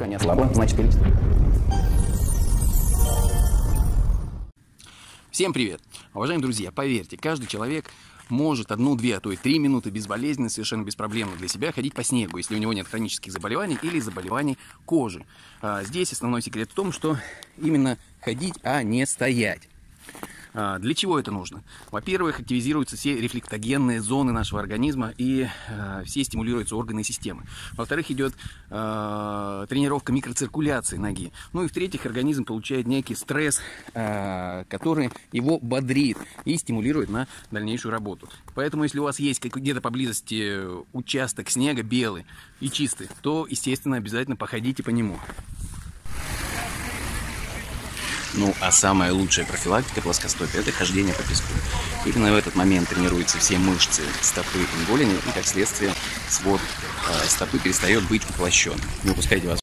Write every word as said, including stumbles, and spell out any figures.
не ослабло, значит вылетит. Всем привет! Уважаемые друзья, поверьте, каждый человек может одну-две, а то и три минуты безболезненно, совершенно беспроблемно для себя ходить по снегу, если у него нет хронических заболеваний или заболеваний кожи. Здесь основной секрет в том, что именно ходить, а не стоять. Для чего это нужно? Во-первых, активизируются все рефлектогенные зоны нашего организма и э, все стимулируются органы и системы. Во-вторых, идет э, тренировка микроциркуляции ноги. Ну и в-третьих, организм получает некий стресс, э, который его бодрит и стимулирует на дальнейшую работу. Поэтому, если у вас есть где-то поблизости участок снега белый и чистый, то, естественно, обязательно походите по нему. Ну, а самая лучшая профилактика плоскостопия – это хождение по песку. Именно в этот момент тренируются все мышцы стопы и голени, и, как следствие, свод э, стопы перестает быть уплощенным. Не упускайте вас.